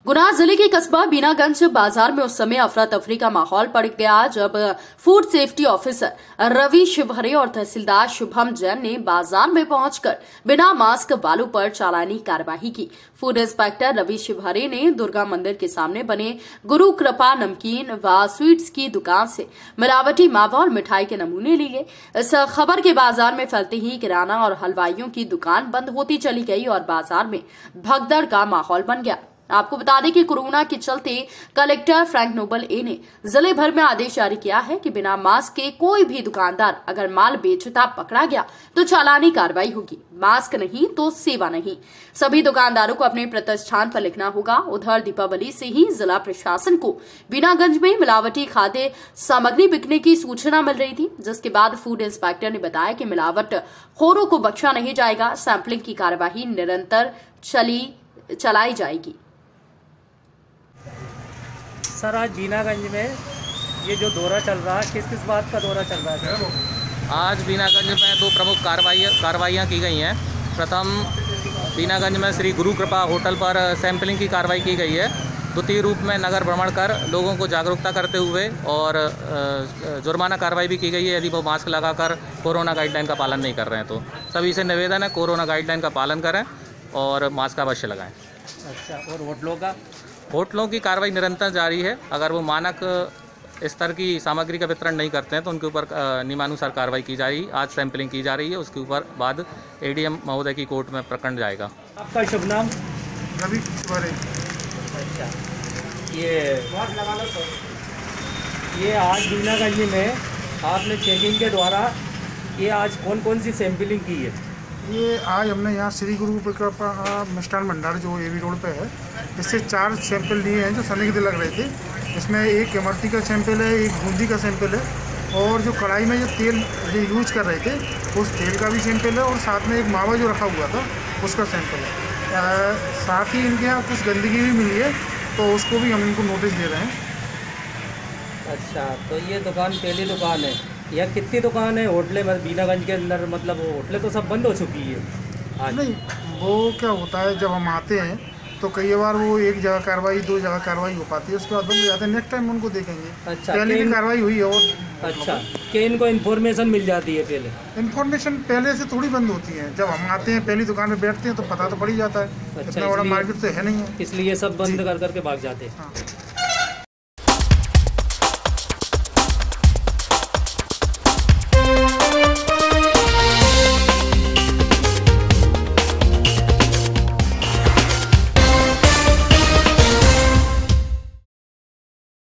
गुना जिले के कस्बा बीनागंज बाजार में उस समय अफरा तफरी का माहौल पड़ गया जब food safety officer Ravi Shivhare और तहसीलदार शुभम जैन ने बाजार में पहुंचकर बिना मास्क वालों पर चालानी कार्रवाई की। फूड इंस्पेक्टर रवि शिवहरे ने दुर्गा मंदिर के सामने बने गुरु कृपा नमकीन व स्वीट्स की दुकान से मिलावटी मावा और मिठाई के नमूने लिए। इस खबर के बाजार में फैलते ही किराना और हलवाइयों की दुकान बंद होती चली गई और बाजार में भगदड़ का माहौल बन गया। आपको बता दें कि कोरोना के चलते कलेक्टर फ्रैंक नोबल ए ने जिले भर में आदेश जारी किया है कि बिना मास्क के कोई भी दुकानदार अगर माल बेचता पकड़ा गया तो चालानी कार्रवाई होगी। मास्क नहीं तो सेवा नहीं। सभी दुकानदारों को अपने प्रतिष्ठान पर लिखना होगा। उधर दीपावली से ही जिला प्रशासन को बीनागंज में मिलावटी खाद्य सामग्री बिकने की सूचना मिल रही थी, जिसके बाद फूड इंस्पेक्टर ने बताया कि मिलावट खोरों को बख्शा नहीं जाएगा। सैंपलिंग की कार्यवाही निरंतर चलाई जाएगी। सर, आज बीनागंज में ये जो दौरा चल रहा है, किस किस बात का दौरा चल रहा है? आज बीनागंज में दो प्रमुख कार्रवाइयाँ की गई हैं। प्रथम, बीनागंज में श्री गुरु कृपा होटल पर सैंपलिंग की कार्रवाई की गई है। द्वितीय रूप में नगर भ्रमण कर लोगों को जागरूकता करते हुए और जुर्माना कार्रवाई भी की गई है यदि वो मास्क लगाकर कोरोना गाइडलाइन का पालन नहीं कर रहे हैं। तो सभी से निवेदन है, कोरोना गाइडलाइन का पालन करें और मास्क अवश्य लगाएं। अच्छा, और होटलों की कार्रवाई निरंतर जारी है। अगर वो मानक स्तर की सामग्री का वितरण नहीं करते हैं तो उनके ऊपर नियमानुसार कार्रवाई की जा रही है। आज सैंपलिंग की जा रही है, उसके ऊपर बाद एडीएम महोदय की कोर्ट में प्रकरण जाएगा। आपका शुभ नाम? रवि शिवहरे। अच्छा, ये आज बीनागंज में आपने चेकिंग के द्वारा ये आज कौन कौन सी सैंपलिंग की है? ये आज हमने यहाँ श्री गुरु कृपा मिष्ठान भंडार जो एवी रोड पे है, इससे 4 सैंपल लिए हैं जो संदिग्ध लग रहे थे। इसमें एक इमरती का सैंपल है, एक बूंदी का सैंपल है और जो कढ़ाई में जो तेल जो यूज कर रहे थे उस तेल का भी सैंपल है और साथ में एक मावा जो रखा हुआ था उसका सैंपल है। साथ ही इनके यहाँ कुछ गंदगी भी मिली है तो उसको भी हम इनको नोटिस दे रहे हैं। अच्छा, तो ये दुकान पहली दुकान है या कितनी दुकान है होटलें बीनागंज के अंदर? मतलब होटलें तो सब बंद हो चुकी है आज। नहीं, वो क्या होता है जब हम आते हैं तो कई बार वो एक जगह कार्रवाई 2 जगह कार्रवाई हो पाती है, उसके बाद बंद हो जाते हैं। नेक्स्ट टाइम उनको देखेंगे। अच्छा, पहले भी कार्रवाई हुई है और अच्छा, कि इनको इन्फॉर्मेशन मिल जाती है पहले? इन्फॉर्मेशन पहले से थोड़ी बंद होती है। जब हम आते हैं पहली दुकान पे बैठते हैं तो पता तो पड़ ही जाता है। अच्छा, इतना बड़ा मार्केट तो है नहीं है, इसलिए सब बंद कर करके भाग जाते हैं। हाँ।